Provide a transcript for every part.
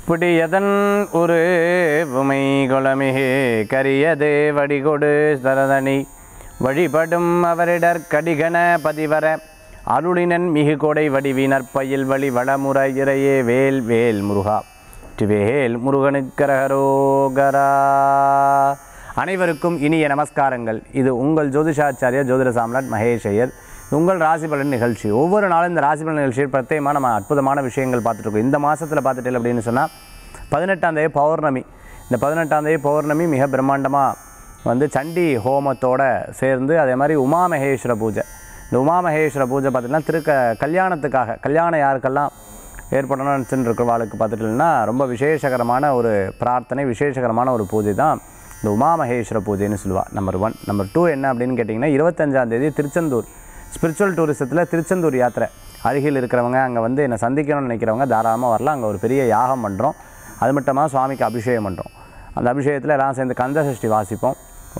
புடியதன் ஒரு உமை குளமிகே கரியதே வடிகொடு தரதனி வழிபடும் அவரிடர் கடிகன பதிவர அருளினன் மிகு கொடை வடிவினர் பயில் வழி வளமுறை இறையே வேல் வேல் முருகா வேல் முருகனுக்கரகரோகரா. அனைவருக்கும் இனிய நமஸ்காரங்கள். இது உங்கள் ஜோதிஷாச்சாரியா ஜோதிட சாம்ராட் மகேஷ் ஐயர். உங்கள் ராசி பலன் நிகழ்ச்சி. ஒவ்வொரு நாளும் இந்த ராசி பலன் நிகழ்ச்சியில் பிரத்யேகமாக நம்ம அற்புதமான விஷயங்கள் பார்த்துட்ருக்கோம். இந்த மாதத்தில் பார்த்துட்டு அப்படின்னு சொன்னால் 18ஆம் தேதி பௌர்ணமி. இந்த 18ஆம் தேதி பௌர்ணமி மிக பிரம்மாண்டமாக சண்டி ஹோமத்தோடு சேர்ந்து அதே மாதிரி உமாமகேஸ்வர பூஜை. இந்த உமாமகேஸ்வர பூஜை பார்த்திங்கன்னா கல்யாணத்துக்காக கல்யாணம் யாருக்கெல்லாம் ஏற்படணும்னு நினச்சிட்டு இருக்கிறவாளுக்கு பார்த்துட்டுன்னா ரொம்ப விசேஷகரமான ஒரு பிரார்த்தனை, விசேஷகரமான ஒரு பூஜை தான் இந்த உமாமகேஸ்வர பூஜைன்னு சொல்லுவாள். நம்பர் 1. நம்பர் 2 என்ன அப்படின்னு கேட்டிங்கன்னா 25ஆம் தேதி திருச்செந்தூர் ஸ்பிரிச்சுவல் டூரிசத்தில் திருச்செந்தூர் யாத்திரை. அருகில் இருக்கிறவங்க அங்கே என்னை சந்திக்கணும்னு நினைக்கிறவங்க தாராளமாக வரலாம். அங்கே ஒரு பெரிய யாகம் பண்ணுறோம். அது மட்டுமா சுவாமிக்கு அபிஷேகம் பண்ணுறோம். அந்த அபிஷேகத்தில் எல்லாம் சேர்ந்து கந்த சஷ்டி வாசிப்போம்.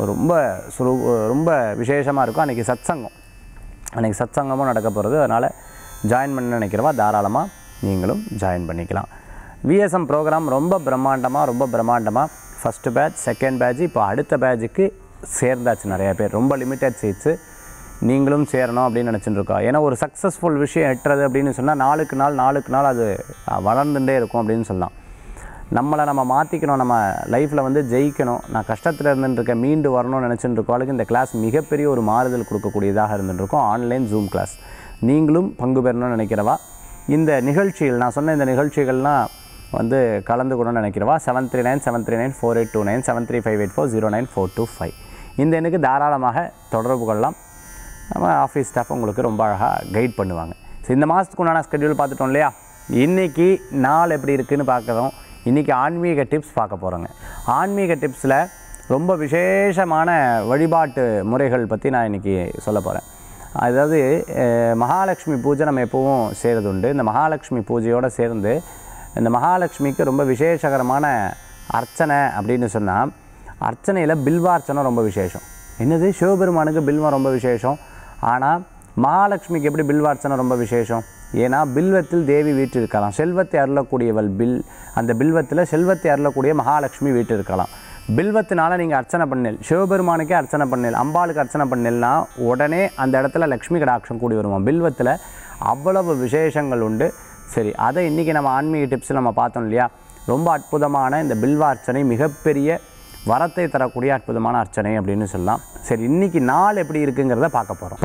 ரொம்ப விசேஷமாக இருக்கும். அன்றைக்கி சத்சங்கமும் நடக்க போகிறது. அதனால் ஜாயின் பண்ண நினைக்கிறவா தாராளமாக நீங்களும் ஜாயின் பண்ணிக்கலாம். விஎஸ்எம் ப்ரோக்ராம் ரொம்ப பிரம்மாண்டமாக ஃபஸ்ட்டு பேட்ச், செகண்ட் பேட்ச், இப்போ அடுத்த பேட்சுக்கு சேர்ந்தாச்சு நிறையா பேர். ரொம்ப லிமிட்டட் சீட்ஸு. நீங்களும் சேரணும் அப்படின்னு நினச்சிட்டு இருக்கோம். ஏன்னா ஒரு சக்ஸஸ்ஃபுல் விஷயம் எட்டுறது அப்படின்னு சொன்னால் நாளுக்கு நாள் அது வளர்ந்துட்டே இருக்கும் அப்படின்னு சொல்லலாம். நம்ம மாற்றிக்கணும், நம்ம லைஃப்பில் ஜெயிக்கணும். நான் கஷ்டத்தில் இருந்துட்டுருக்கேன், மீண்டு வரணும்னு நினச்சிட்டு இருக்கோம். இந்த கிளாஸ் மிகப்பெரிய ஒரு மாறுதல் கொடுக்கக்கூடியதாக இருந்துகிட்ருக்கோம். Online zoom class. நீங்களும் பங்கு பெறணும்னு நினைக்கிறவா இந்த நிகழ்ச்சிகள், நான் சொன்ன இந்த நிகழ்ச்சிகள்லாம் கலந்து கொள்ளணும்னு நினைக்கிறவா 7397394829 7358409425 இந்த எண்ணுக்கு தாராளமாக தொடர்பு கொள்ளலாம். நம்ம ஆஃபீஸ் ஸ்டாஃப் உங்களுக்கு ரொம்ப அழகாக கைட் பண்ணுவாங்க. ஸோ இந்த மாதத்துக்கு உண்டான ஸ்கெட்யூல் பார்த்துட்டோம் இல்லையா? இன்றைக்கி நாள் எப்படி இருக்குதுன்னு பார்க்குறோம். இன்றைக்கி ஆன்மீக டிப்ஸ் பார்க்க போகிறோங்க. ஆன்மீக டிப்ஸில் ரொம்ப விசேஷமான வழிபாட்டு முறைகள் பற்றி நான் இன்றைக்கி சொல்ல போகிறேன். அதாவது மகாலட்சுமி பூஜை நம்ம எப்போவும் செய்கிறது உண்டு. இந்த மகாலட்சுமி பூஜையோடு சேர்ந்து இந்த மகாலட்சுமிக்கு ரொம்ப விசேஷகரமான அர்ச்சனை அப்படின்னு சொன்னால் அர்ச்சனையில் பில்வார்ச்சனை ரொம்ப விசேஷம். என்னது, சிவபெருமானுக்கு பில்வம் ரொம்ப விசேஷம். ஆனால் மகாலட்சுமிக்கு எப்படி பில்வார்ச்சனை ரொம்ப விசேஷம்? ஏன்னா பில்வத்தில் தேவி வீட்டு இருக்கலாம். செல்வத்தை அருளக்கூடியவள் அந்த பில்வத்தில் செல்வத்தை அருளக்கூடிய மகாலட்சுமி வீட்டு இருக்கலாம். பில்வத்தினால நீங்கள் அர்ச்சனை பண்ணல், சிவபெருமானுக்கே அர்ச்சனை பண்ணல், அம்பாளுக்கு அர்ச்சனை பண்ணல்னா உடனே அந்த இடத்துல லக்ஷ்மி கடாட்சம் கூடி வருவோம். பில்வத்தில் அவ்வளவு விசேஷங்கள் உண்டு. சரி, அதை இன்றைக்கி நம்ம ஆன்மீக டிப்ஸில் நம்ம பார்த்தோம் இல்லையா? ரொம்ப அற்புதமான இந்த பில்வார்ச்சனை மிகப்பெரிய வரத்தை தரக்கூடிய அற்புதமான அர்ச்சனை அப்படின்னு சொல்லலாம். சரி, இன்றைக்கி நாள் எப்படி இருக்குங்கிறத பார்க்க போகிறோம்.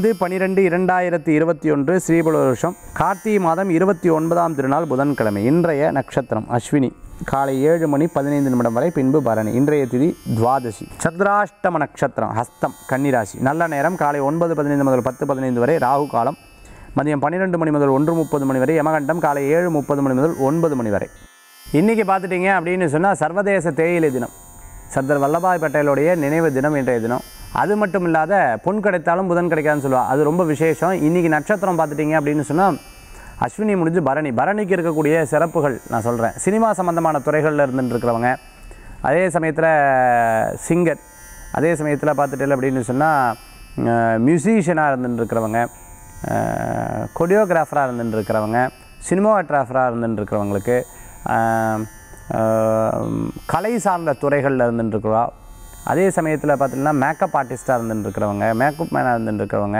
15/12/2021 ஸ்ரீபல வருஷம் கார்த்திகை மாதம் 29ஆம் திருநாள் புதன்கிழமை. இன்றைய நட்சத்திரம் அஸ்வினி, காலை 7:15 வரை, பின்பு பரணி. இன்றைய திதி துவாதசி. சந்திராஷ்டம நட்சத்திரம் ஹஸ்தம், கன்னிராசி. நல்ல நேரம் காலை 9:15 முதல் 10:15 வரை. ராகு காலம் மதியம் 12 மணி முதல் 1:30 மணி வரை. யமகண்டம் காலை 7:30 மணி முதல் 9 மணி வரை. இன்றைக்கி பார்த்துட்டிங்க அப்படின்னு சொன்னால் சர்வதேச தேயிலை தினம், சர்தார் வல்லபாய் பட்டேலுடைய நினைவு தினம் இன்றைய தினம். அது மட்டும் இல்லாத பொன் கிடைத்தாலும் புதன் கிடைக்காதுன்னு சொல்லுவாள். அது ரொம்ப விசேஷம். இன்றைக்கி நட்சத்திரம் பார்த்துட்டிங்க அப்படின்னு சொன்னால் அஸ்வினி முடிஞ்சு பரணி. பரணிக்கு இருக்கக்கூடிய சிறப்புகள் நான் சொல்கிறேன். சினிமா சம்மந்தமான துறைகளில் இருந்துட்டுருக்கிறவங்க, அதே சமயத்தில் சிங்கர், அதே சமயத்தில் பார்த்துட்டு அப்படின்னு சொன்னால் மியூசிஷியனாக இருந்துட்டுருக்கிறவங்க, கொரியோகிராஃபராக இருந்துட்டுருக்கிறவங்க, சினிமாட்டோகிராஃபராக இருந்துட்டுருக்கிறவங்களுக்கு, கலை சார்ந்த துறைகளில் இருந்துட்டுருக்குறா. அதே சமயத்தில் பார்த்திங்கன்னா மேக்கப் ஆர்டிஸ்ட்டாக இருந்துட்டுருக்கிறவங்க, மேக்கப் மேனாக இருந்துட்டுருக்கிறவங்க,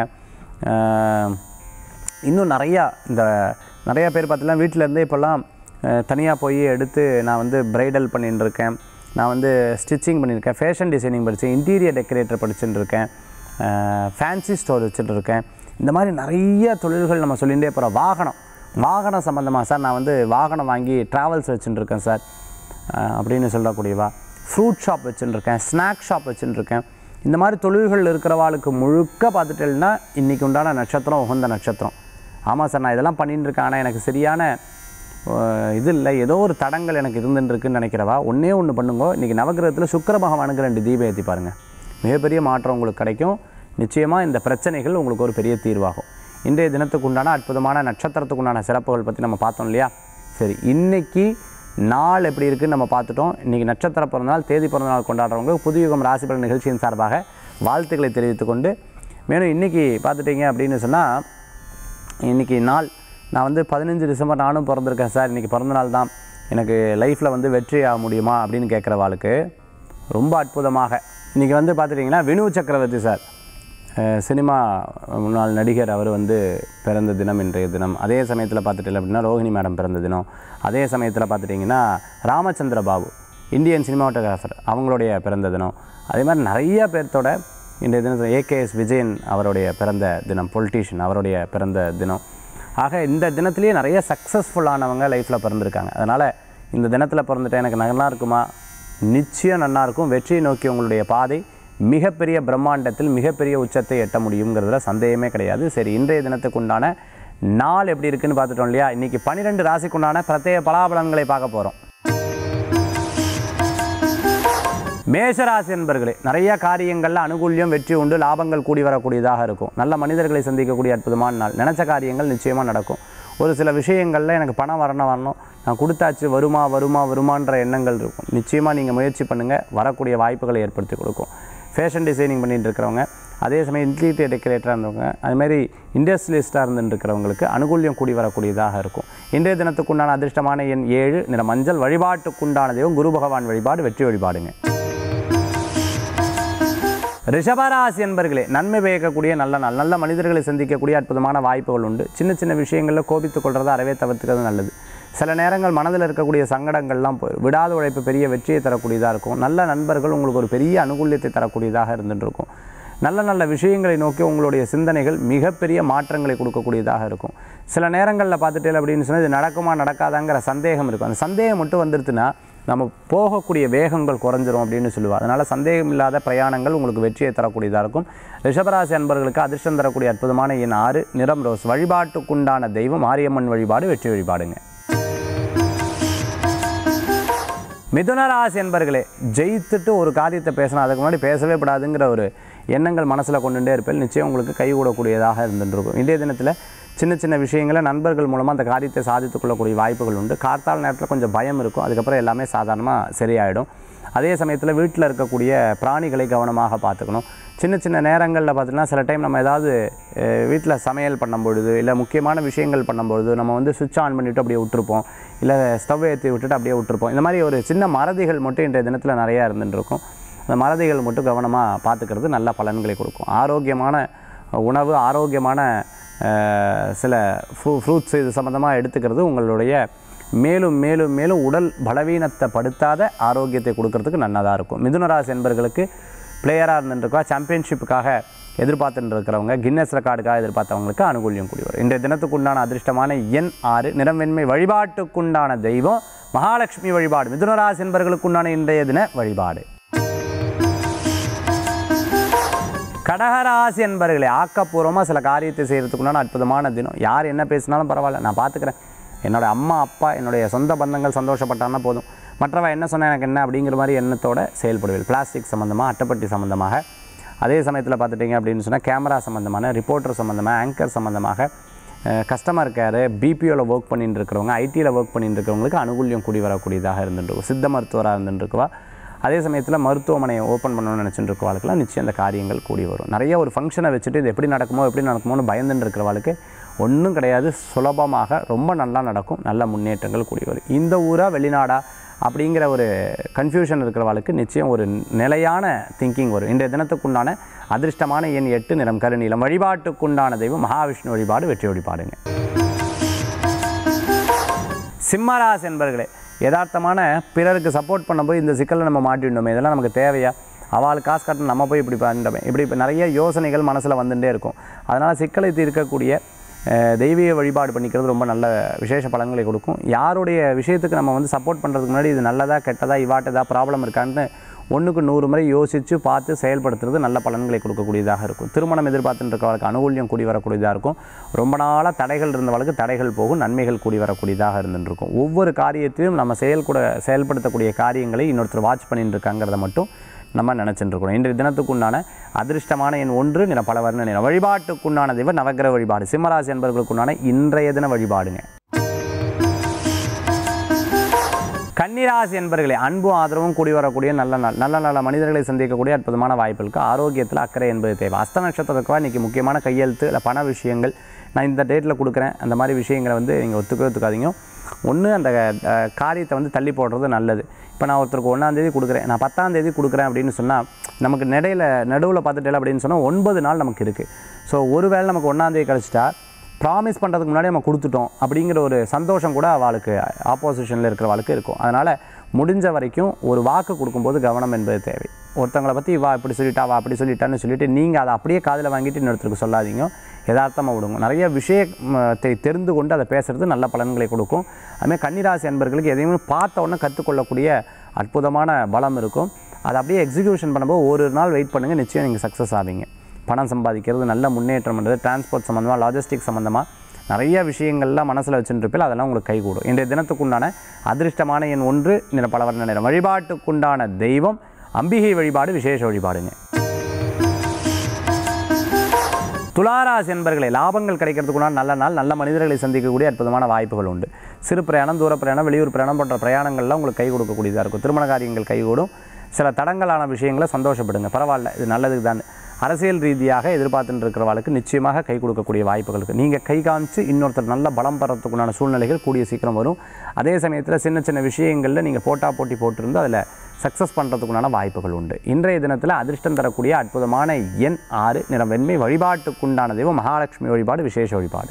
இன்னும் நிறையா பேர் பார்த்திங்கன்னா வீட்டிலேருந்தே இப்போல்லாம் தனியாக போய் எடுத்து நான் ப்ரைடல் பண்ணிட்டு இருக்கேன், நான் ஸ்டிச்சிங் பண்ணியிருக்கேன், ஃபேஷன் டிசைனிங் படித்தேன், இன்டீரியர் டெக்கரேட்டர் படிச்சுட்டு இருக்கேன், ஃபேன்சி ஸ்டோர் வச்சுட்டு இருக்கேன். இந்த மாதிரி நிறைய தொழில்கள் நம்ம சொல்லிகிட்டே போகிறோம். வாகனம் சம்மந்தமாக சார் நான் வாகனம் வாங்கி ட்ராவல்ஸ் வச்சுட்டுருக்கேன் சார் அப்படின்னு சொல்லக்கூடியவா. ஃப்ரூட் ஷாப் வச்சுட்டுருக்கேன், ஸ்நாக் ஷாப் வச்சுட்டுருக்கேன். இந்த மாதிரி தொழில்கள் இருக்கிறவாளுக்கு முழுக்க பார்த்துட்டேன்னா இன்றைக்கி உண்டான நட்சத்திரம் உகந்த நட்சத்திரம். ஆமாம் சார், நான் இதெல்லாம் பண்ணிட்டு இருக்கேன், ஆனால் எனக்கு சரியான இது இல்லை, ஏதோ ஒரு தடங்கள் எனக்கு இருந்துட்டுருக்குன்னு நினைக்கிறவா ஒன்றே ஒன்று பண்ணுங்க. இன்றைக்கி நவகிரகத்தில் சுக்கிர பகவானுக்கு 2 தீபம் ஏற்றி பாருங்கள். மிகப்பெரிய மாற்றம் உங்களுக்கு கிடைக்கும். நிச்சயமாக இந்த பிரச்சனைகள் உங்களுக்கு ஒரு பெரிய தீர்வாகும். இன்றைய தினத்துக்கு உண்டான அற்புதமான நட்சத்திரத்துக்கு உண்டான சிறப்புகள் பற்றி நம்ம பார்த்தோம் இல்லையா? சரி, இன்றைக்கி நாள் எப்படி இருக்குதுன்னு நம்ம பார்த்துட்டோம். இன்றைக்கி நட்சத்திர பிறந்தநாள், தேதி பிறந்தநாள் கொண்டாடுறவங்க புதுயுகம் ராசிபலன் நிகழ்ச்சியின் சார்பாக வாழ்த்துக்களை தெரிவித்துக்கொண்டு, மேலும் இன்றைக்கி பார்த்துட்டிங்க அப்படின்னு சொன்னால் இன்றைக்கி நாள் நான் 15 டிசம்பர் நானும் பிறந்திருக்கேன் சார், இன்றைக்கி பிறந்தநாள் தான், எனக்கு லைஃப்பில் வந்து வெற்றி ஆக முடியுமா அப்படின்னு கேட்குறவாளுக்கு ரொம்ப அற்புதமாக இன்றைக்கி வந்து பார்த்துட்டிங்கன்னா வினு சக்கரவர்த்தி சார் சினிமா முன்னாள் நடிகர் அவர் வந்து பிறந்த தினம் இன்றைய தினம். அதே சமயத்தில் பார்த்துட்டிங்க அப்படின்னா ரோஹிணி மேடம் பிறந்த தினம். அதே சமயத்தில் பார்த்துட்டிங்கன்னா ராமச்சந்திர பாபு இந்தியன் சினிமாட்டோகிராஃபர் அவங்களுடைய பிறந்த தினம். அதே மாதிரி நிறைய பேர்த்தோட இன்றைய தினத்தில் ஏகேஎஸ் விஜயன் அவருடைய பிறந்த தினம், பொலிட்டீஷியன் அவருடைய பிறந்த தினம். ஆக இந்த தினத்திலேயே நிறைய சக்ஸஸ்ஃபுல்லானவங்க லைஃப்பில் பிறந்திருக்காங்க. அதனால் இந்த தினத்தில் பிறந்துட்டேன் எனக்கு நல்லா இருக்குமா? நிச்சயம் நல்லா இருக்கும். வெற்றியை நோக்கி உங்களுடைய பாதை மிகப்பெரிய பிரம்மாண்டத்தில் மிகப்பெரிய உச்சத்தை எட்ட முடியுங்கிறதுல சந்தேகமே கிடையாது. சரி, இன்றைய தினத்துக்கு உண்டான நாள் எப்படி இருக்குன்னு பார்த்துட்டோம் இல்லையா? இன்றைக்கி 12 ராசிக்குண்டான பிரத்யேக பலாபலன்களை பார்க்க போகிறோம். மேஷராசி என்பர்களே, நிறைய காரியங்களில் அனுகூல்யம் வெற்றி உண்டு, லாபங்கள் கூடி வரக்கூடியதாக இருக்கும். நல்ல மனிதர்களை சந்திக்கக்கூடிய அற்புதமான நாள். நினச்ச காரியங்கள் நிச்சயமாக நடக்கும். ஒரு சில விஷயங்களில் எனக்கு பணம் வரணும் நான் கொடுத்தாச்சு வருமான்ற எண்ணங்கள் இருக்கும். நிச்சயமாக நீங்கள் முயற்சி பண்ணுங்கள், வரக்கூடிய வாய்ப்புகளை ஏற்படுத்தி கொடுக்கும். ஃபேஷன் டிசைனிங் பண்ணிட்டு இருக்கிறவங்க, அதே சமயம் இன்டீரியர் டெக்கரேட்டராக இருந்தவங்க, அதுமாதிரி இண்டஸ்ட்ரியலிஸ்ட்டாக இருந்துருக்கிறவங்களுக்கு அனுகூல்யம் கூடி வரக்கூடியதாக இருக்கும். இன்றைய தினத்துக்குண்டான அதிர்ஷ்டமான எண் 7, நிற மஞ்சள். வழிபாட்டுக்குண்டான தெய்வம் குரு பகவான் வழிபாடு, வெற்றி வழிபாடுங்க. ரிஷபராசி என்பர்களே, நன்மை பயக்கக்கூடிய நல்ல நாள். நல்ல மனிதர்களை சந்திக்கக்கூடிய அற்புதமான வாய்ப்புகள் உண்டு. சின்ன சின்ன விஷயங்களில் கோபித்துக் கொள்றதை அறவே தவிர்த்துக்கிறது நல்லது. சில நேரங்கள் மனதில் இருக்கக்கூடிய சங்கடங்கள்லாம் போய் விடாத உழைப்பு பெரிய வெற்றியை தரக்கூடியதாக இருக்கும். நல்ல நண்பர்கள் உங்களுக்கு ஒரு பெரிய அனுகூல்யத்தை தரக்கூடியதாக இருந்துட்டு இருக்கும். நல்ல நல்ல விஷயங்களை நோக்கி உங்களுடைய சிந்தனைகள் மிகப்பெரிய மாற்றங்களை கொடுக்கக்கூடியதாக இருக்கும். சில நேரங்களில் பார்த்துட்டே அப்படின்னு சொன்னால் இது நடக்குமா நடக்காதாங்கிற சந்தேகம் இருக்கும். அந்த சந்தேகம் மட்டும் வந்துடுதுன்னா நம்ம போகக்கூடிய வேகங்கள் குறைஞ்சிரும் அப்படின்னு சொல்லுவாள். அதனால் சந்தேகம் இல்லாத பிரயாணங்கள் உங்களுக்கு வெற்றியை தரக்கூடியதாக இருக்கும். ரிஷபராசி அன்பர்களுக்கு அதிர்ஷ்டம் தரக்கூடிய அற்புதமான எண் 6, நிறம் ரோஸ். வழிபாட்டுக்குண்டான தெய்வம் மாரியம்மன் வழிபாடு, வெற்றி வழிபாடுங்க. மிதுனராசி என்பர்களே, ஜெயித்துட்டு ஒரு காரியத்தை பேசணும், அதுக்கு முன்னாடி பேசவே படாதுங்கிற ஒரு எண்ணங்கள் மனசில் கொண்டுட்டே இருப்பேன். நிச்சயம் உங்களுக்கு கைகூடக்கூடியதாக இருந்துருக்கும். இன்றைய தினத்தில் சின்ன சின்ன விஷயங்களை நண்பர்கள் மூலமாக அந்த காரியத்தை சாதித்து கொள்ளக்கூடிய வாய்ப்புகள் உண்டு. கார்த்தால நேரத்தில் கொஞ்சம் பயம் இருக்கும், அதுக்கப்புறம் எல்லாமே சாதாரணமாக சரியாயிடும். அதே சமயத்தில் வீட்டில் இருக்கக்கூடிய பிராணிகளை கவனமாக பார்த்துக்கணும். சின்ன சின்ன நேரங்களில் பார்த்திங்கன்னா சில டைம் நம்ம ஏதாவது வீட்டில் சமையல் பண்ணும்பொழுது இல்லை முக்கியமான விஷயங்கள் பண்ணும்பொழுது நம்ம வந்து சுவிட்ச் ஆன் பண்ணிவிட்டு அப்படியே விட்டுருப்போம், இல்லை ஸ்டவ் ஏற்றி விட்டுட்டு அப்படியே விட்டுருப்போம். இந்த மாதிரி ஒரு சின்ன மறதிகள் மட்டும் இன்றைய தினத்தில் நிறையா இருந்துருக்கும். அந்த மறதிகள் மட்டும் கவனமாக பார்த்துக்கிறது நல்ல பலன்களை கொடுக்கும். ஆரோக்கியமான உணவு, ஆரோக்கியமான சில ஃப்ரூட்ஸ் இது சம்மந்தமாக எடுத்துக்கிறது உங்களுடைய மேலும் மேலும் மேலும் உடல் பலவீனத்தை படுத்தாத ஆரோக்கியத்தை கொடுக்கறதுக்கு நல்லதாக இருக்கும். மிதுனராசி என்பர்களுக்கு பிளேயராக இருந்துருக்கா, சாம்பியன்ஷிப்புக்காக எதிர்பார்த்துட்டு இருக்கிறவங்க, கின்னஸ் ரெக்கார்டுக்காக எதிர்பார்த்தவங்களுக்கு அனுகூல்யம் கூடி வரும். இன்றைய தினத்துக்குண்டான அதிர்ஷ்டமான எண் 6, நிறம் வெண்மை. வழிபாட்டுக்குண்டான தெய்வம் மகாலட்சுமி வழிபாடு, மிதுனராசி என்பர்களுக்குண்டான இன்றைய தின வழிபாடு. கடகராசி என்பர்களே, ஆக்கப்பூர்வமாக சில காரியத்தை செய்கிறதுக்குண்டான அற்புதமான தினம். யார் என்ன பேசினாலும் பரவாயில்ல, நான் பார்த்துக்கிறேன். என்னோடய அம்மா அப்பா என்னுடைய சொந்த பந்தங்கள் சந்தோஷப்பட்டான்னா போதும், மற்றவ என்ன சொன்னால் எனக்கு என்ன அப்படிங்கிற மாதிரி எண்ணத்தோடு செயல்படுவேன். பிளாஸ்டிக் சம்மந்தமாக, அட்டைப்பட்டி சம்மந்தமாக, அதே சமயத்தில் பார்த்துட்டிங்க அப்படின்னு சொன்னால் கேமரா சம்மந்தமான, ரிப்போர்ட்டர் சம்மந்தமாக, ஆங்கர் சம்மந்தமாக, கஸ்டமர் கேரு, பிபிஓவில் ஒர்க் பண்ணிட்டு இருக்கிறவங்க, ஐடியில் ஒர்க் பண்ணிட்டு இருக்கிறவங்களுக்கு அனுகூல்யம் கூடி வரக்கூடியதாக இருந்துருக்கும். சித்த மருத்துவராக இருந்துருக்குவா, அதே சமயத்தில் மருத்துவமனையை ஓப்பன் பண்ணணும்னு நினச்சிட்டு இருக்கிறவாளுக்கெல்லாம் நிச்சயம் அந்த காரியங்கள் கூடி வரும். நிறைய ஒரு ஃபங்க்ஷனை வச்சுட்டு இது எப்படி நடக்குமோன்னு பயந்துட்டு இருக்கிறவாளுக்கு ஒன்றும் கிடையாது, சுலபமாக ரொம்ப நல்லா நடக்கும், நல்ல முன்னேற்றங்கள் கூடி வரும். இந்த ஊரா வெளிநாடா அப்படிங்கிற ஒரு கன்ஃபியூஷன் இருக்கிறவாளுக்கு நிச்சயம் ஒரு நிலையான திங்கிங் வரும். இன்றைய தினத்துக்குண்டான அதிர்ஷ்டமான எண் 8, நிறம் கருநீலம். வழிபாட்டுக்குண்டான தெய்வம் மகாவிஷ்ணு வழிபாடு, வெற்றி வழிபாடுங்க. சிம்மராசி என்பர்களே, யதார்த்தமான பிறருக்கு சப்போர்ட் பண்ணும்போது இந்த சிக்கலில் நம்ம மாட்டிவிட்டோமே, இதெல்லாம் நமக்கு தேவையா, அவளுக்கு காசு கட்டணும், நம்ம போய் இப்படி பண்ணிட்டோமே, இப்படி நிறைய யோசனைகள் மனசில் வந்துட்டே இருக்கும். அதனால் சிக்கலை தீர்க்கக்கூடிய தெய்வீக வழிபாடு பண்ணிக்கிறது ரொம்ப நல்ல விசேஷ பலன்களை கொடுக்கும். யாருடைய விஷயத்துக்கு நம்ம வந்து சப்போர்ட் பண்ணுறதுக்கு முன்னாடி இது நல்லதா கெட்டதா, இவாட்டதா ப்ராப்ளம் இருக்கான்னு 1க்கு 100 முறை யோசித்து பார்த்து செயல்படுத்துறது நல்ல பலன்களை கொடுக்கக்கூடியதாக இருக்கும். திருமணம் எதிர்பார்த்துட்டு இருக்கவளுக்கு அனுகூல்யம் கூடி வரக்கூடியதாக இருக்கும். ரொம்ப நாளாக தடைகள் இருந்தவளுக்கு தடைகள் போகும், நன்மைகள் கூடி வரக்கூடியதாக இருந்துருக்கும். ஒவ்வொரு காரியத்தையும் நம்ம செயல்படுத்தக்கூடிய காரியங்களை இன்னொருத்தர் வாட்ச் பண்ணிட்டு இருக்காங்கிறத மட்டும் நம்ம நினச்சிட்டு இருக்கணும். இன்றைய தினத்துக்குண்டான அதிர்ஷ்டமான எண் 1, நிற பல வர்ண நிறம். வழிபாட்டுக்குண்டான தெய்வம் நவக்கிரக வழிபாடு, சிம்மராசி என்பவர்களுக்குண்டான இன்றைய தின வழிபாடுங்க. கன்னிராசி என்பர்களே, அன்பும் ஆதரவும் கூடி வரக்கூடிய நல்ல நாள். நல்ல நல்ல மனிதர்களை சந்திக்கக்கூடிய அற்புதமான வாய்ப்புகளுக்கு ஆரோக்கியத்தில் அக்கறை என்பது தேவை. அஸ்த நட்சத்திரத்துக்கு இன்றைக்கி முக்கியமான கையெழுத்து இல்லை பண விஷயங்கள் நான் இந்த டேட்டில் கொடுக்குறேன், அந்த மாதிரி விஷயங்களை நீங்கள் ஒத்துக்காதீங்க. ஒன்று அந்த காரியத்தை தள்ளி போடுறது நல்லது. இப்போ நான் ஒருத்தருக்கு 1ஆம் தேதி கொடுக்குறேன், நான் 10ஆம் தேதி கொடுக்குறேன் அப்படின்னு சொன்னால் நமக்கு நடுவில் பார்த்துட்டேன் அப்படின்னு சொன்னால் 9 நாள் நமக்கு இருக்குது. ஸோ ஒரு வேளை நமக்கு 1ஆம் தேதி கிடச்சிட்டா ப்ராமிஸ் பண்ணுறதுக்கு முன்னாடி நம்ம கொடுத்துட்டோம் அப்படிங்கிற ஒரு சந்தோஷம் கூட அவளுக்கு ஆப்போசிஷனில் இருக்கிறவளுக்கு இருக்கும். அதனால் முடிஞ்ச வரைக்கும் ஒரு வாக்கு கொடுக்கும்போது கவனம் என்பது தேவை. ஒருத்தவங்களை பற்றி வா இப்படி சொல்லிட்டா வா அப்படி சொல்லிட்டான்னு சொல்லிவிட்டு நீங்கள் அதை அப்படியே காதில் வாங்கிட்டு இன்னொருத்தருக்கு சொல்லாதீங்க, யதார்த்தமாக விடுங்க. நிறைய விஷயத்தை தெரிந்து கொண்டு அதை பேசுகிறது நல்ல பலன்களை கொடுக்கும். அதுமாதிரி கன்னிராசி அன்பர்களுக்கு எதையுமே பார்த்த உடனே கற்றுக்கொள்ளக்கூடிய அற்புதமான பலம் இருக்கும். அதை அப்படியே எக்ஸிக்யூஷன் பண்ணும்போது ஒரு நாள் வெயிட் பண்ணுங்கள், நிச்சயம் நீங்கள் சக்ஸஸ் ஆவீங்க. பணம் சம்பாதிக்கிறது, நல்ல முன்னேற்றம் பண்ணுறது, டிரான்ஸ்போர்ட் சம்மந்தமாக, லாஜிஸ்டிக் சம்மந்தமாக நிறைய விஷயங்கள்லாம் மனசில் வச்சுருப்பில் அதெல்லாம் உங்களுக்கு கைகூடும். இன்றைய தினத்துக்குண்டான அதிர்ஷ்டமான எண் 1, நிற பலவர்ண நிறம். வழிபாட்டுக்குண்டான தெய்வம் அம்பிகை வழிபாடு, விசேஷ வழிபாடுங்க. துளாராசி என்பர்களே, லாபங்கள் கிடைக்கிறதுக்குண்டான நல்ல நாள். நல்ல மனிதர்களை சந்திக்கக்கூடிய அற்புதமான வாய்ப்புகள் உண்டு. சிறு பிரயாணம், தூர பிரயாணம், வெளியூர் பிரயாணம் போன்ற பிரயாணங்கள்லாம் உங்களுக்கு கை கொடுக்கக்கூடியதாக இருக்கும். திருமண காரியங்கள் கைகூடும். சில தடங்கலான விஷயங்களை சந்தோஷப்படுங்க, பரவாயில்ல இது நல்லதுக்கு தான். அரசியல் ரீதியாக எதிர்பார்த்துட்டு இருக்கிறவர்களுக்கு நிச்சயமாக கை கொடுக்கக்கூடிய வாய்ப்புகளுக்கு நீங்கள் கை காமிச்சு இன்னொருத்தர் நல்ல பலம் பெறத்துக்குண்டான சூழ்நிலைகள் கூடிய சீக்கிரம் வரும். அதே சமயத்தில் சின்ன சின்ன விஷயங்களில் நீங்கள் போட்டி போட்டிருந்து அதில் சக்ஸஸ் பண்ணுறதுக்குண்டான வாய்ப்புகள் உண்டு. இன்றைய தினத்தில் அதிர்ஷ்டம் தரக்கூடிய அற்புதமான எண் 6, நிறம் வெண்மை. வழிபாட்டுக்குண்டான தெய்வம் மகாலட்சுமி வழிபாடு, விசேஷ வழிபாடு.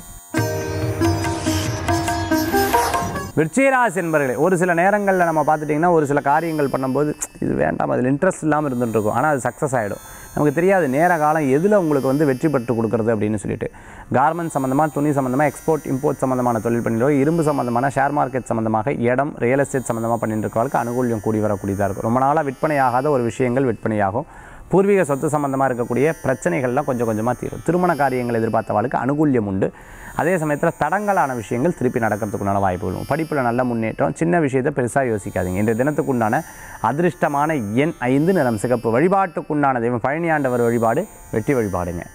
விருச்சிகராசி என்பர்களே, ஒரு சில நேரங்களில் நம்ம பார்த்துட்டிங்கன்னா ஒரு சில காரியங்கள் பண்ணும்போது இது வேண்டாம், அதில் இன்ட்ரெஸ்ட் இல்லாமல் இருந்துகிட்ருக்கும். ஆனால் அது சக்ஸஸ் ஆகிடும். நமக்கு தெரியாது நேர காலம் எதில் உங்களுக்கு வெற்றி பெற்று கொடுக்குறது அப்படின்னு சொல்லிட்டு. கார்மெண்ட் சம்மந்தமாக, துணி சம்மந்தமாக, எக்ஸ்போர்ட் இம்போர்ட் சம்மந்தமான தொழில் பண்ணிட்டு, இரும்பு சம்மந்தமான, ஷேர் மார்க்கெட் சம்மந்தமாக, இடம் ரியல் எஸ்டேட் சம்மந்தமாக பண்ணிட்டு இருக்கிறவங்களுக்கு அனுகூல்யம் கூடி வரக்கூடியதாக இருக்கும். ரொம்ப நாளாக விற்பனையாகாத ஒரு விஷயங்கள் விற்பனையாகும். பூர்வீக சொத்து சம்மந்தமாக இருக்கக்கூடிய பிரச்சனைகள்லாம் கொஞ்சம் கொஞ்சமாக தீரும். திருமண காரியங்கள் எதிர்பார்த்தவர்களுக்கு அனுகூல்யம் உண்டு. அதே சமயத்தில் தடங்கலான விஷயங்கள் திருப்பி நடக்கிறதுக்குண்டான வாய்ப்புகளும். படிப்பில் நல்ல முன்னேற்றம். சின்ன விஷயத்தை பெருசாக யோசிக்காதீங்க. இன்றைய தினத்துக்குண்டான அதிர்ஷ்டமான எண் 5, நிறம் சிகப்பு. வழிபாட்டுக்குண்டான தெய்வம் பழனியாண்டவர் வழிபாடு, வெற்றி வழிபாடுங்க.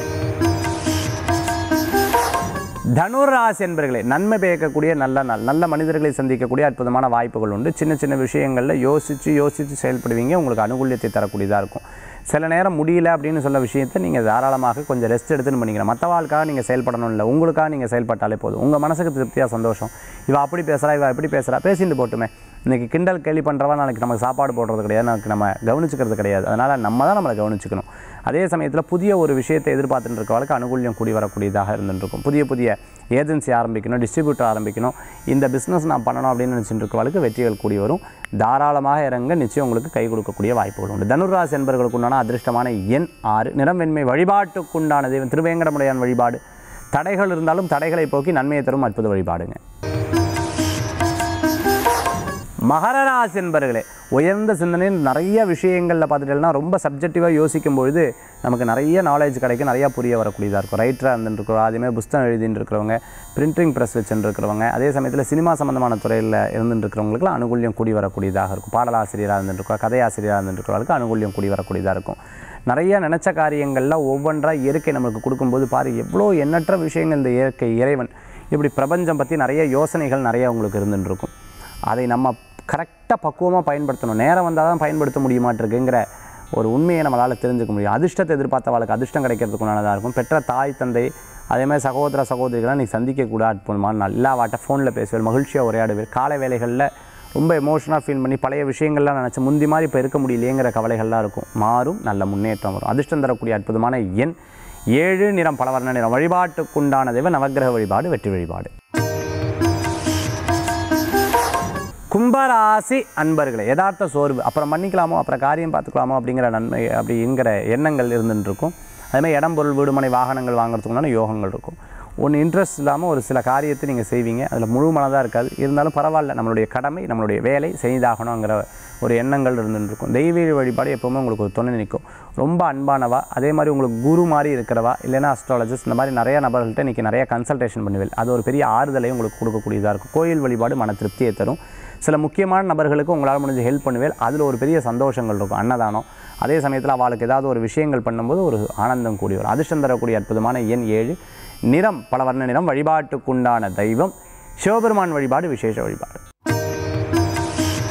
தனுராசி என்பர்களே, நன்மை பயக்கக்கூடிய நல்ல நாள். நல்ல மனிதர்களை சந்திக்கக்கூடிய அற்புதமான வாய்ப்புகள் உண்டு. சின்ன சின்ன விஷயங்களில் யோசித்து செயல்படுவீங்க. உங்களுக்கு அனுகூல்யத்தை தரக்கூடியதாக இருக்கும். சில நேரம் முடியல அப்படின்னு சொல்ல விஷயத்தை நீங்கள் தாராளமாக கொஞ்சம் ரெஸ்ட் எடுத்துன்னு பண்ணிக்கலாம். மற்றவாளுக்காக நீங்கள் செயல்படணும் இல்லை, உங்களுக்காக நீங்கள் செயல்பட்டாலே போதும். உங்கள் மனசுக்கு திருப்தியாக சந்தோஷம். இவ அப்படி பேசுகிறா, இவ எப்படி பேசுகிறா, பேசிட்டு போட்டுமே. இன்றைக்கி கிண்டல் கேள்வி பண்ணுறவா நாளைக்கு நமக்கு சாப்பாடு போடுறது கிடையாது, நாளைக்கு நம்ம கவனிச்சுக்கிறது கிடையாது. அதனால் நம்ம தான் நம்மளை கவனிச்சுக்கணும். அதே சமயத்தில் புதிய ஒரு விஷயத்தை எதிர்பார்த்துட்டு இருக்கவளுக்கு அனுகூல்யம் கூடி வரக்கூடியதாக இருந்துருக்கும். புதிய ஏஜென்சி ஆரம்பிக்கணும், டிஸ்ட்ரிபியூட்டர் ஆரம்பிக்கணும், இந்த பிஸ்னஸ் நான் பண்ணணும் அப்படின்னு நினச்சிட்டு இருக்கவளுக்கு வெற்றிகள் கூடி வரும். தாராளமாக இறங்க நிச்சயம் உங்களுக்கு கை கொடுக்கக்கூடிய வாய்ப்புகள் உண்டு. தனுராசி என்பர்களுக்கு உண்டான அதிர்ஷ்டமான எண் 6, நிறம் வெண்மை. வழிபாட்டுக்குண்டான தெய்வம் திருவேங்கடமுடையான் வழிபாடு. தடைகள் இருந்தாலும் தடைகளை போக்கி நன்மையை தரும் அற்புத வழிபாடுங்க. மகர ராசி என்பர்களே, உயர்ந்த சிந்தனையில் நிறைய விஷயங்களில் பார்த்துட்டேன்னா ரொம்ப சப்ஜெக்டிவாக யோசிக்கும் பொழுது நமக்கு நிறைய நாலேஜ் கிடைக்கும், நிறையா புரிய வரக்கூடியதாக இருக்கும். ரைட்டராக இருந்துருக்கிறோம், அதேமாதிரி புஸ்தகம் எழுதிட்டு இருக்கிறவங்க, பிரிண்டிங் ப்ரெஸ் வச்சுருக்கிறவங்க, அதே சமயத்தில் சினிமா சம்மந்தமான துறையில் இருந்துருக்கிறவங்களுக்குலாம் அனுகூல்யம் கூடி வரக்கூடியதாக இருக்கும். பாடலாசிரியராக இருந்துருக்கோம், கதையாசிரியராக இருந்துருக்கிறவங்களுக்கு அனுகூல்யம் கூடி வரக்கூடியதாக இருக்கும். நிறைய நினச்ச காரியங்களில் ஒவ்வொன்றாக இயற்கை நம்மளுக்கு கொடுக்கும்போது பாரு எவ்வளோ எண்ணற்ற விஷயங்கள் இந்த இயற்கை இறைவன் இப்படி பிரபஞ்சம் பற்றி நிறைய யோசனைகள் நிறைய உங்களுக்கு இருந்துருக்கும். அதை நம்ம கரெக்டாக பக்குவமாக பயன்படுத்தணும். நேரம் வந்தால் தான் பயன்படுத்த முடியுமாட்டிருக்குங்கிற ஒரு உண்மையை நம்மளால் தெரிஞ்சுக்க முடியும். அதிர்ஷ்டத்தை எதிர்பார்த்தவளுக்கு அதிர்ஷ்டம் கிடைக்கிறதுக்குண்டானதாக இருக்கும். பெற்ற தாய் தந்தை அதே மாதிரி சகோதர சகோதரிகளாக நீங்கள் சந்திக்கக்கூட அற்புதமான நாள். இல்லாவாட்ட ஃபோனில் பேசுவேன், மகிழ்ச்சியாக உரையாடுவேன். காலை வேலைகளில் ரொம்ப எமோஷனாக ஃபீல் பண்ணி பழைய விஷயங்கள்லாம் நினச்சி முந்தி மாதிரி இப்போ இருக்க முடியலையேங்கிற கவலைகள்லாம் இருக்கும். மாறும், நல்ல முன்னேற்றம் வரும். அதிர்ஷ்டம் தரக்கூடிய அற்புதமான எண் 7, நிறம் பலவர்ண நிறம். வழிபாட்டுக்குண்டான தெய்வம் நவக்கிரக வழிபாடு, வெற்றி வழிபாடு. கும்பராசி அன்பர்களே, யதார்த்த சோர்வு, அப்புறம் பண்ணிக்கலாமோ, அப்புறம் காரியம் பார்த்துக்கலாமோ அப்படிங்கிற நன்மை அப்படிங்கிற எண்ணங்கள் இருந்துருக்கும். அதேமாதிரி இடம், பொருள், வீடுமனை, வாகனங்கள் வாங்குறதுக்குண்டான யோகங்கள் இருக்கும். ஒன்று இன்ட்ரெஸ்ட் இல்லாமல் ஒரு சில காரியத்தை நீங்கள் செய்வீங்க, அதில் முழு மனதாக இருக்காது. இருந்தாலும் பரவாயில்ல, நம்மளுடைய கடமை, நம்மளுடைய வேலை செய்தாகணுங்கிற ஒரு எண்ணங்கள் இருந்துருக்கும். தெய்வீக வழிபாடு எப்போவுமே உங்களுக்கு ஒரு துணை நிற்கும். ரொம்ப அன்பானவா, அதே மாதிரி உங்களுக்கு குரு மாதிரி இருக்கிறவா, இல்லைன்னா அஸ்ட்ராலஜிஸ்ட், இந்த மாதிரி நிறையா நபர்கள்ட்ட இன்றைக்கி நிறையா கன்சல்டேஷன் பண்ணுவேன். அது ஒரு பெரிய ஆறுதலையும் உங்களுக்கு கொடுக்கக்கூடியதாக இருக்கும். கோயில் வழிபாடு மன திருப்தியை தரும். சில முக்கியமான நபர்களுக்கு உங்களால் முடிஞ்சு ஹெல்ப் பண்ணுவேன், அதில் ஒரு பெரிய சந்தோஷங்கள் இருக்கும். அன்னதானம், அதே சமயத்தில் அவளுக்கு ஏதாவது ஒரு விஷயங்கள் பண்ணும்போது ஒரு ஆனந்தம் கூடி வரும். அதிர்ஷ்டம் தரக்கூடிய அற்புதமான எண் 7, நிறம் பலவர்ண நிறம். வழிபாட்டுக்குண்டான தெய்வம் சிவபெருமான் வழிபாடு, விசேஷ வழிபாடு.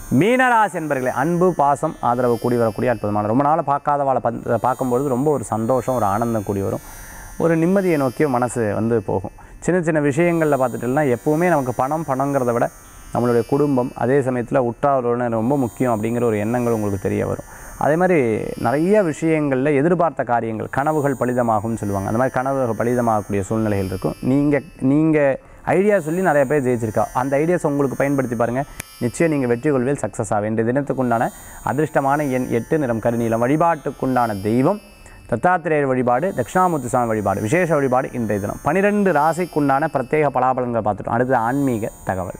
மீனராசி என்பர்களே, அன்பு பாசம் ஆதரவு கூடி வரக்கூடிய அற்புதமான, ரொம்ப நாள் பார்க்காதவாளை பார்க்கும்பொழுது ரொம்ப ஒரு சந்தோஷம், ஒரு ஆனந்தம் கூடி வரும். ஒரு நிம்மதியை நோக்கிய மனசு வந்து போகும். சின்ன சின்ன விஷயங்களில் பார்த்துட்டோம்னா எப்போவுமே நமக்கு பணங்கிறத விட நம்மளுடைய குடும்பம், அதே சமயத்தில் உற்றார் ரொம்ப முக்கியம் அப்படிங்கிற ஒரு எண்ணங்கள் உங்களுக்கு தெரிய வரும். அதே மாதிரி நிறைய விஷயங்களில் எதிர்பார்த்த காரியங்கள், கனவுகள் பலிதமாகும்னு சொல்லுவாங்க. அந்த மாதிரி கனவுகள் பலிதமாகக்கூடிய சூழ்நிலைகள் இருக்கும். நீங்கள் ஐடியா சொல்லி நிறைய பேர் ஜெயிச்சிருக்கா. அந்த ஐடியாஸ் உங்களுக்கு பயன்படுத்தி பாருங்கள், நிச்சயம் நீங்கள் வெற்றி கொள்வேல், சக்ஸஸ் ஆகும். இன்றைய தினத்துக்குண்டான அதிர்ஷ்டமான எண் 8, நிறம் கருநீலம். வழிபாட்டுக்குண்டான தெய்வம் தத்தாத்திரேயர் வழிபாடு, தட்சிணாமூர்த்தி சுவாமி வழிபாடு, விசேஷ வழிபாடு இன்றைய தினம். 12 ராசிக்குண்டான பிரத்யேக பலாபலங்களை பார்த்துட்டோம். அடுத்து ஆன்மீக தகவல்.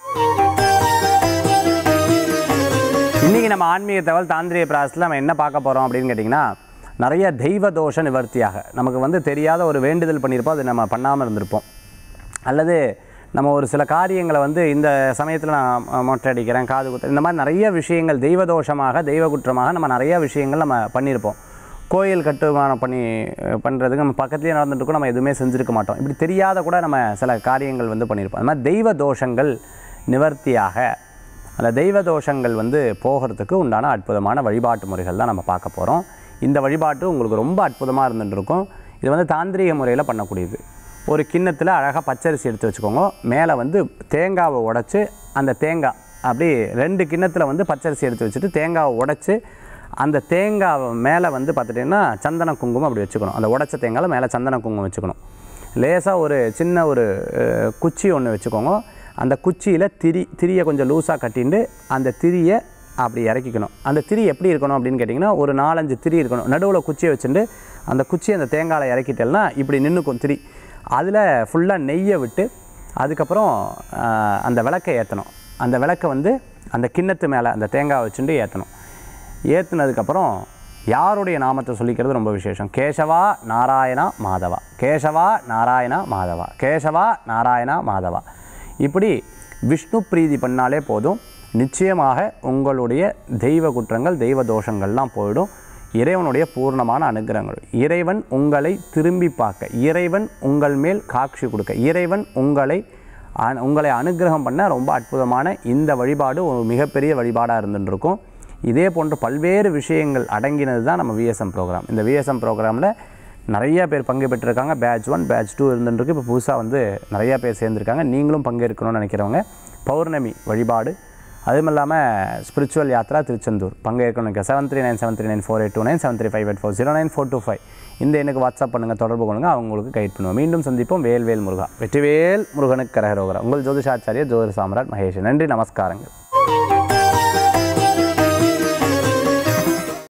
இன்றைக்கி நம்ம ஆன்மீக தகவல் தாந்திரிய பிராசத்தில் நம்ம என்ன பார்க்க போகிறோம் அப்படின்னு கேட்டிங்கன்னா, நிறைய தெய்வ தோஷ நிவர்த்தியாக நமக்கு வந்து தெரியாத ஒரு வேண்டுதல் பண்ணியிருப்போம், அது நம்ம பண்ணாமல் இருந்திருப்போம். அல்லது நம்ம ஒரு சில காரியங்களை வந்து இந்த சமயத்தில் நான் மொட்டை அடிக்கிறேன், காது குத்துறேன், இந்த மாதிரி நிறைய விஷயங்கள் தெய்வ தோஷமாக, தெய்வ குற்றமாக நம்ம நிறைய விஷயங்கள் நம்ம பண்ணியிருப்போம். கோயில் கட்டுமானம் பண்ணுறதுக்கு நம்ம பக்கத்துலேயே நடந்துட்டுருக்கோம், நம்ம எதுவுமே செஞ்சுருக்க மாட்டோம். இப்படி தெரியாத கூட நம்ம சில காரியங்கள் வந்து பண்ணியிருப்போம். அது மாதிரி தெய்வ தோஷங்கள் நிவர்த்தியாக, அந்த தெய்வ தோஷங்கள் வந்து போகிறதுக்கு உண்டான அற்புதமான வழிபாட்டு முறைகள் தான் நம்ம பார்க்க போகிறோம். இந்த வழிபாட்டு உங்களுக்கு ரொம்ப அற்புதமாக இருந்துகிட்ருக்கும். இது வந்து தாந்திரிக முறையில் பண்ணக்கூடியது. ஒரு கிண்ணத்தில் அழகாக பச்சரிசி எடுத்து வச்சுக்கோங்க. மேலே வந்து தேங்காவை உடைச்சி, அந்த தேங்காய் அப்படி 2 கிண்ணத்தில் வந்து பச்சரிசி எடுத்து வச்சுட்டு தேங்காவை உடைச்சி, அந்த தேங்காவை மேலே வந்து பார்த்துட்டிங்கன்னா சந்தன குங்குமம் அப்படி வச்சுக்கணும். அந்த உடைச்ச தேங்காயில் மேலே சந்தன குங்குமம் வச்சுக்கணும். லேசாக ஒரு சின்ன ஒரு குச்சி ஒன்று வச்சுக்கோங்க. அந்த குச்சியில் திரியை கொஞ்சம் லூஸாக கட்டிட்டு அந்த திரியை அப்படி இறக்கிக்கணும். அந்த திரி எப்படி இருக்கணும் அப்படின்னு கேட்டிங்கன்னா, ஒரு 4-5 திரி இருக்கணும். நடுவில் குச்சியை வச்சுட்டு அந்த குச்சியை அந்த தேங்காயில் இறக்கிட்டேன்னா இப்படி நின்றுக்கும் திரி. அதில் ஃபுல்லாக நெய்யை விட்டு அதுக்கப்புறம் அந்த விளக்கை ஏற்றணும். அந்த விளக்கை வந்து அந்த கிண்ணத்து மேலே அந்த தேங்காய் வச்சுட்டு ஏற்றணும். ஏற்றுனதுக்கப்புறம் யாருடைய நாமத்தை சொல்லிக்கிறது ரொம்ப விசேஷம். கேசவா நாராயணா மாதவா, கேசவா நாராயணா மாதவா, கேசவா நாராயணா மாதவா. இப்படி விஷ்ணு பிரீதி பண்ணாலே போதும், நிச்சயமாக உங்களுடைய தெய்வ குற்றங்கள், தெய்வ தோஷங்கள்லாம் போயிடும். இறைவனுடைய பூர்ணமான அனுகிரகங்கள், இறைவன் உங்களை திரும்பி பார்க்க, இறைவன் உங்கள் மேல் காட்சி கொடுக்க, இறைவன் உங்களை அனுகிரகம் பண்ண ரொம்ப அற்புதமான இந்த வழிபாடு ஒரு மிகப்பெரிய வழிபாடாக இருந்துருக்கும். இதே போன்ற பல்வேறு விஷயங்கள் அடங்கினது தான் நம்ம விஎஸ்எம் ப்ரோக்ராம். இந்த விஎஸ்எம் ப்ரோக்ராமில் நிறைய பேர் பங்கு பெற்றிருக்காங்க. பேட்ச் 1 பேட்ச் 2 இருந்துருக்கு. இப்போ புதுசாக வந்து நிறையா பேர் சேர்ந்துருக்காங்க. நீங்களும் பங்கேற்கணும்னு நினைக்கிறவங்க பௌர்ணமி வழிபாடு, அதுவும் இல்லாமல் ஸ்பிரிச்சுவல் யாத்ரா திருச்செந்தூர் பங்கேற்கணும். 7397394829 7358409425 இந்த எனக்கு வாட்ஸ்அப் பண்ணுங்கள், தொடர்பு கொள்ளுங்கள், அவங்களுக்கு கைட் பண்ணுவோம். மீண்டும் சந்திப்போம். வேல்வேல் முருகா, வெற்றிவேல் முருகனுக்கு கரகரோகரா. உங்கள் ஜோதிஷாச்சாரிய ஜோதிட சாம்ராட் மகேஷ். நன்றி, நமஸ்காரங்கள்.